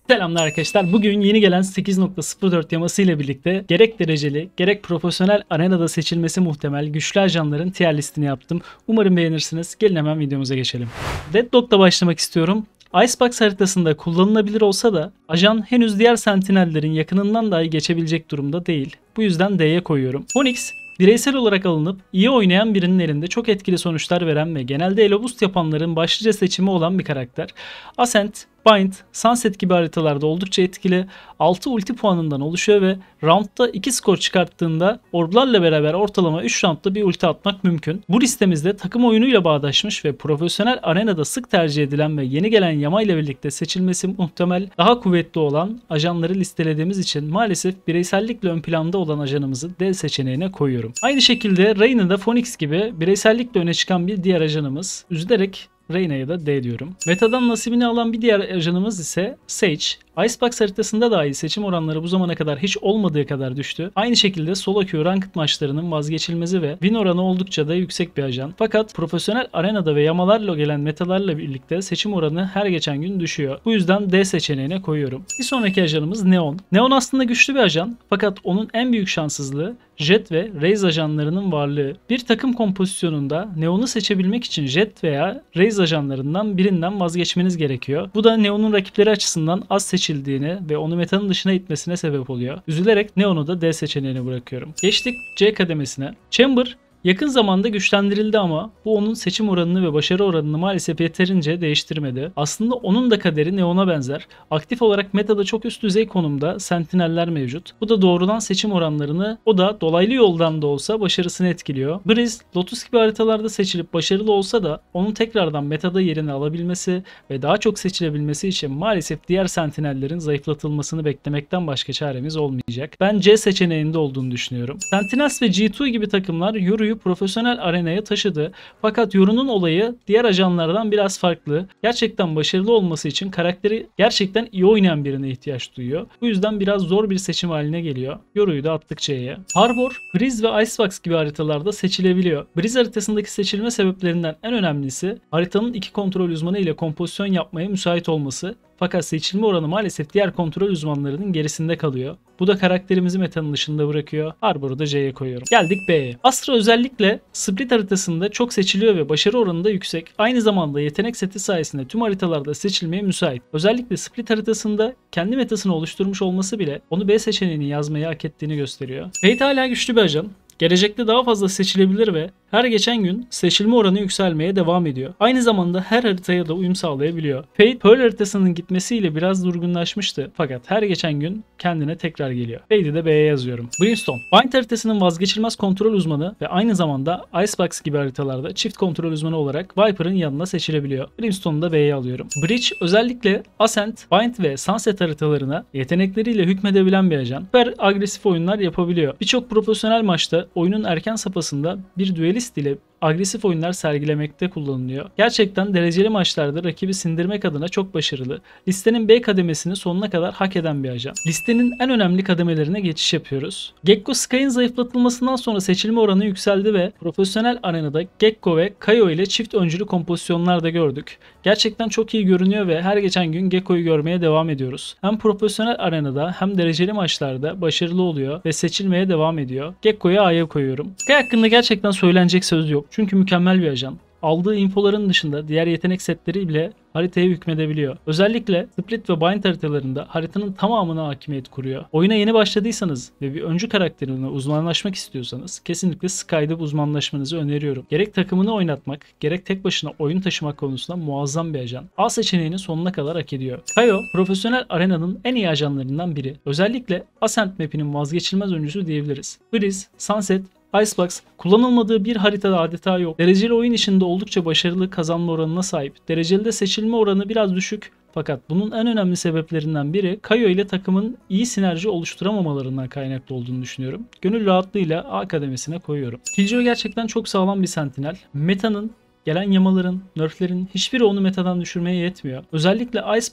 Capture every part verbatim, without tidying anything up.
Selamlar arkadaşlar. Bugün yeni gelen sekiz nokta sıfır dört yaması ile birlikte gerek dereceli gerek profesyonel arenada seçilmesi muhtemel güçlü ajanların tier listini yaptım. Umarım beğenirsiniz. Gelin hemen videomuza geçelim. Deadlock'la başlamak istiyorum. Icebox haritasında kullanılabilir olsa da ajan henüz diğer sentinellerin yakınından dahi geçebilecek durumda değil. Bu yüzden D'ye koyuyorum. Phoenix bireysel olarak alınıp iyi oynayan birinin elinde çok etkili sonuçlar veren ve genelde elo boost yapanların başlıca seçimi olan bir karakter. Ascent, Bind, Sunset gibi haritalarda oldukça etkili. altı ulti puanından oluşuyor ve roundda iki skor çıkarttığında orblarla beraber ortalama üç roundda bir ulti atmak mümkün. Bu listemizde takım oyunuyla bağdaşmış ve profesyonel arenada sık tercih edilen ve yeni gelen yama ile birlikte seçilmesi muhtemel daha kuvvetli olan ajanları listelediğimiz için maalesef bireysellikle ön planda olan ajanımızı D seçeneğine koyuyorum. Aynı şekilde Reyna'da Phoenix gibi bireysellikle öne çıkan bir diğer ajanımız. Üzülerek Reyna'ya da D diyorum. Meta'dan nasibini alan bir diğer ajanımız ise Sage. Icebox haritasında dahi seçim oranları bu zamana kadar hiç olmadığı kadar düştü. Aynı şekilde solo queue ranked maçlarının vazgeçilmezi ve win oranı oldukça da yüksek bir ajan. Fakat profesyonel arenada ve yamalarla gelen metalarla birlikte seçim oranı her geçen gün düşüyor. Bu yüzden D seçeneğine koyuyorum. Bir sonraki ajanımız Neon. Neon aslında güçlü bir ajan fakat onun en büyük şanssızlığı Jet ve Raze ajanlarının varlığı. Bir takım kompozisyonunda Neon'u seçebilmek için Jet veya Raze ajanlarından birinden vazgeçmeniz gerekiyor. Bu da Neon'un rakipleri açısından az seçildiğini ve onu metanın dışına itmesine sebep oluyor. Üzülerek Neon'u da D seçeneğine bırakıyorum. Geçtik C kademesine. Chamber yakın zamanda güçlendirildi ama bu onun seçim oranını ve başarı oranını maalesef yeterince değiştirmedi. Aslında onun da kaderi Neon'a benzer. Aktif olarak metada çok üst düzey konumda sentineller mevcut. Bu da doğrudan seçim oranlarını, o da dolaylı yoldan da olsa başarısını etkiliyor. Breeze, Lotus gibi haritalarda seçilip başarılı olsa da onun tekrardan metada yerini alabilmesi ve daha çok seçilebilmesi için maalesef diğer sentinellerin zayıflatılmasını beklemekten başka çaremiz olmayacak. Ben C seçeneğinde olduğunu düşünüyorum. Sentinels ve G iki gibi takımlar Yoru'yu profesyonel arenaya taşıdı. Fakat Yoru'nun olayı diğer ajanlardan biraz farklı. Gerçekten başarılı olması için karakteri gerçekten iyi oynayan birine ihtiyaç duyuyor. Bu yüzden biraz zor bir seçim haline geliyor. Yoru'yu da attık C'ye. Harbor, Breeze ve Icebox gibi haritalarda seçilebiliyor. Breeze haritasındaki seçilme sebeplerinden en önemlisi haritanın iki kontrol uzmanı ile kompozisyon yapmaya müsait olması. Fakat seçilme oranı maalesef diğer kontrol uzmanlarının gerisinde kalıyor. Bu da karakterimizi metanın dışında bırakıyor. Harbor'u da C'ye koyuyorum. Geldik B'ye. Astra özellikle split haritasında çok seçiliyor ve başarı oranı da yüksek. Aynı zamanda yetenek seti sayesinde tüm haritalarda seçilmeye müsait. Özellikle split haritasında kendi metasını oluşturmuş olması bile onu B seçeneğini yazmayı hak ettiğini gösteriyor. Fate hala güçlü bir ajan. Gelecekte daha fazla seçilebilir ve her geçen gün seçilme oranı yükselmeye devam ediyor. Aynı zamanda her haritaya da uyum sağlayabiliyor. Fate, Pearl haritasının gitmesiyle biraz durgunlaşmıştı fakat her geçen gün kendine tekrar geliyor. Fate'i de B'ye yazıyorum. Brimstone, Bind haritasının vazgeçilmez kontrol uzmanı ve aynı zamanda Icebox gibi haritalarda çift kontrol uzmanı olarak Viper'ın yanına seçilebiliyor. Brimstone'u da B'ye alıyorum. Breach özellikle Ascent, Bind ve Sunset haritalarına yetenekleriyle hükmedebilen bir ajan. Süper agresif oyunlar yapabiliyor. Birçok profesyonel maçta oyunun erken safhasında bir düelist ile agresif oyunlar sergilemekte kullanılıyor. Gerçekten dereceli maçlarda rakibi sindirmek adına çok başarılı. Listenin B kademesini sonuna kadar hak eden bir ajan. Listenin en önemli kademelerine geçiş yapıyoruz. Gekko Sky'ın zayıflatılmasından sonra seçilme oranı yükseldi ve profesyonel arenada Gekko ve Kayo ile çift öncülü kompozisyonlar da gördük. Gerçekten çok iyi görünüyor ve her geçen gün Gekko'yu görmeye devam ediyoruz. Hem profesyonel arenada hem dereceli maçlarda başarılı oluyor ve seçilmeye devam ediyor. Gekko'yu A'ya koyuyorum. Sky hakkında gerçekten söylenecek söz yok. Çünkü mükemmel bir ajan. Aldığı infoların dışında diğer yetenek setleri bile haritaya hükmedebiliyor. Özellikle Split ve Bind haritalarında haritanın tamamına hakimiyet kuruyor. Oyuna yeni başladıysanız ve bir öncü karakterine uzmanlaşmak istiyorsanız kesinlikle Sky'da uzmanlaşmanızı öneriyorum. Gerek takımını oynatmak, gerek tek başına oyun taşımak konusunda muazzam bir ajan. A seçeneğini sonuna kadar hak ediyor. Kayo, profesyonel arenanın en iyi ajanlarından biri. Özellikle Ascent map'inin vazgeçilmez öncüsü diyebiliriz. Breeze, Sunset, Icebox kullanılmadığı bir haritada adeta yok. Dereceli oyun içinde oldukça başarılı kazanma oranına sahip. Dereceli de seçilme oranı biraz düşük. Fakat bunun en önemli sebeplerinden biri Kayo ile takımın iyi sinerji oluşturamamalarından kaynaklı olduğunu düşünüyorum. Gönül rahatlığıyla A kademesine koyuyorum. Killjoy gerçekten çok sağlam bir sentinel. Meta'nın, gelen yamaların, nerflerin hiçbiri onu metadan düşürmeye yetmiyor. Özellikle Icebox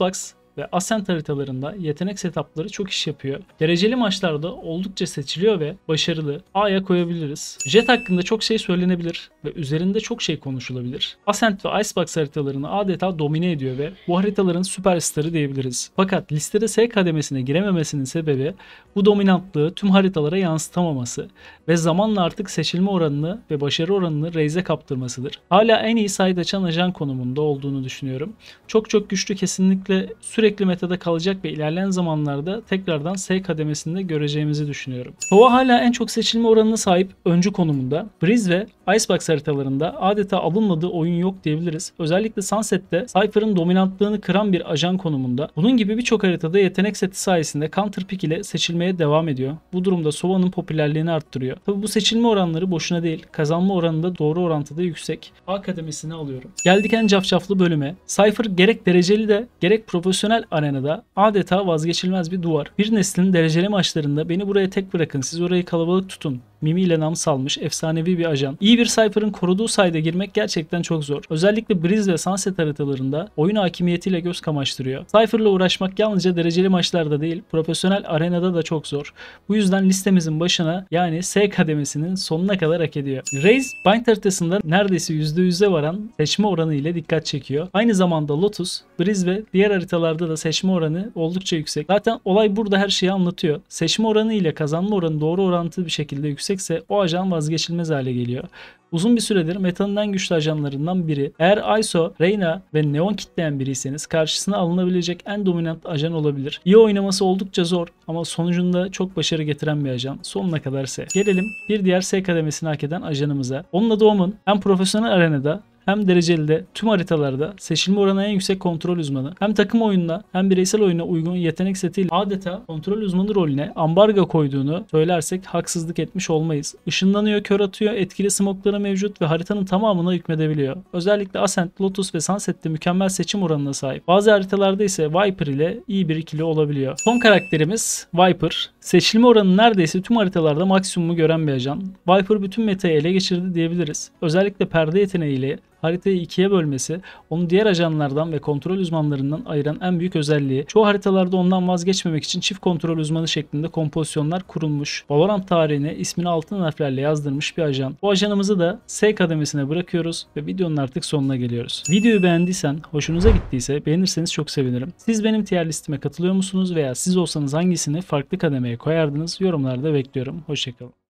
ve Ascent haritalarında yetenek setupları çok iş yapıyor. Dereceli maçlarda oldukça seçiliyor ve başarılı. A'ya koyabiliriz. Jet hakkında çok şey söylenebilir ve üzerinde çok şey konuşulabilir. Ascent ve Icebox haritalarını adeta domine ediyor ve bu haritaların süperstarı diyebiliriz. Fakat listede S kademesine girememesinin sebebi bu dominantlığı tüm haritalara yansıtamaması ve zamanla artık seçilme oranını ve başarı oranını Raze'e kaptırmasıdır. Hala en iyi side açan ajan konumunda olduğunu düşünüyorum. Çok çok güçlü, kesinlikle sürekli metada kalacak ve ilerleyen zamanlarda tekrardan S kademesinde göreceğimizi düşünüyorum. Sova hala en çok seçilme oranına sahip öncü konumunda. Breeze ve Icebox haritalarında adeta alınmadığı oyun yok diyebiliriz. Özellikle Sunset'te Cypher'ın dominantlığını kıran bir ajan konumunda. Bunun gibi birçok haritada yetenek seti sayesinde counter pick ile seçilmeye devam ediyor. Bu durumda Sova'nın popülerliğini arttırıyor. Tabi bu seçilme oranları boşuna değil. Kazanma oranı da doğru orantıda yüksek. A kademesini alıyorum. Geldik en cafcaflı bölüme. Cypher gerek dereceli de gerek profesyonel arenada adeta vazgeçilmez bir duvar. Bir neslin dereceli maçlarında beni buraya tek bırakın, siz orayı kalabalık tutun mimiyle nam salmış efsanevi bir ajan. İyi bir Cypher'ın koruduğu sayda girmek gerçekten çok zor. Özellikle Breeze ve Sunset haritalarında oyun hakimiyetiyle göz kamaştırıyor. Cypher'la uğraşmak yalnızca dereceli maçlarda değil, profesyonel arenada da çok zor. Bu yüzden listemizin başına, yani S kademesinin sonuna kadar hak ediyor. Raze, Bind haritasında neredeyse yüzde yüze varan seçme oranı ile dikkat çekiyor. Aynı zamanda Lotus, Breeze ve diğer haritalarda da seçme oranı oldukça yüksek. Zaten olay burada her şeyi anlatıyor. Seçme oranı ile kazanma oranı doğru orantılı bir şekilde yüksek ise o ajan vazgeçilmez hale geliyor. Uzun bir süredir metanın en güçlü ajanlarından biri. Eğer I S O, Reyna ve Neon kitleyen biriyseniz karşısına alınabilecek en dominant ajan olabilir. İyi oynaması oldukça zor ama sonucunda çok başarı getiren bir ajan. Sonuna kadar S. Gelelim bir diğer S kademesini hak eden ajanımıza. Onun adı Omen. Hem profesyonel arenada hem dereceli de tüm haritalarda seçilme oranı en yüksek kontrol uzmanı. Hem takım oyununa hem bireysel oyuna uygun yetenek setiyle adeta kontrol uzmanı rolüne ambargo koyduğunu söylersek haksızlık etmiş olmayız. Işınlanıyor, kör atıyor, etkili smoke'ları mevcut ve haritanın tamamına hükmedebiliyor. Özellikle Ascent, Lotus ve Sunset'te mükemmel seçim oranına sahip. Bazı haritalarda ise Viper ile iyi bir ikili olabiliyor. Son karakterimiz Viper. Seçilme oranı neredeyse tüm haritalarda maksimumu gören bir ajan. Viper bütün metayı ele geçirdi diyebiliriz. Özellikle perde yeteneğiyle haritayı ikiye bölmesi onu diğer ajanlardan ve kontrol uzmanlarından ayıran en büyük özelliği. Çoğu haritalarda ondan vazgeçmemek için çift kontrol uzmanı şeklinde kompozisyonlar kurulmuş. Valorant tarihine ismini altın harflerle yazdırmış bir ajan. Bu ajanımızı da S kademesine bırakıyoruz ve videonun artık sonuna geliyoruz. Videoyu beğendiysen, hoşunuza gittiyse beğenirseniz çok sevinirim. Siz benim tier listime katılıyor musunuz veya siz olsanız hangisini farklı kademeye koyardınız? Yorumlarda bekliyorum. Hoşçakalın.